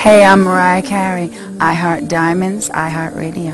Hey, I'm Mariah Carey. I heart diamonds, I heart radio.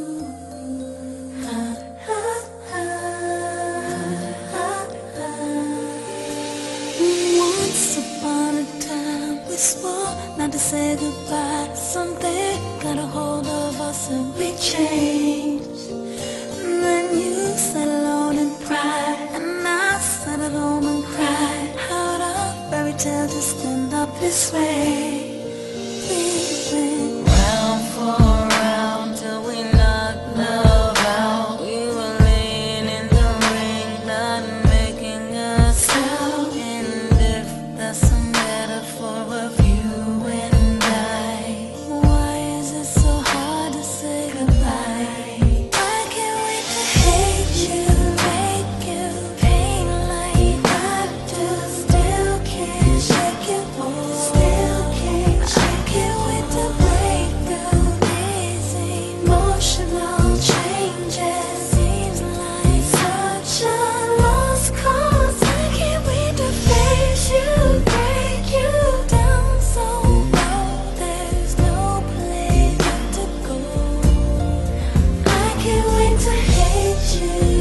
Once upon a time we swore not to say goodbye. Something got a hold of us and we changed. And then you sat alone in pride, and I sat at home and cried. How'd a fairy tale just end up this way? We went round for round till we knocked love out. We were laying in the ring, not making a sound. And if that's a metaphor of you and I, why is it so hard to say goodbye? I can't wait to hate you, make you pain like I do. Still can't shake it, still can't shake it. Wait to break through these emotional changes. Seems like such a lost cause. I can't wait to face you, break you down so low. There's no place left to go. I can't wait to hate you.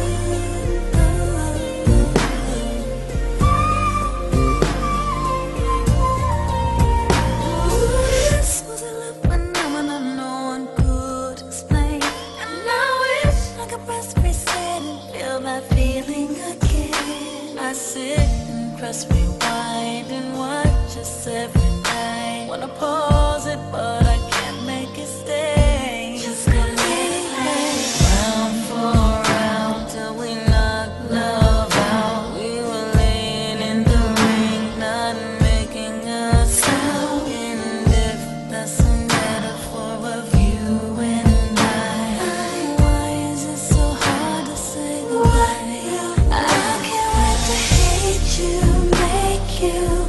This was a love phenomenon no one could explain. And I wish I could press reset and feel that feeling again. I sit and press rewind and watch us every night. Wanna pause it, but I can't make it stay. Just completely round for round till we knocked love out. We were laying in the ring, not making a sound. And if that's a metaphor of you and I, why is it so hard to say goodbye? I can't wait to hate you, make you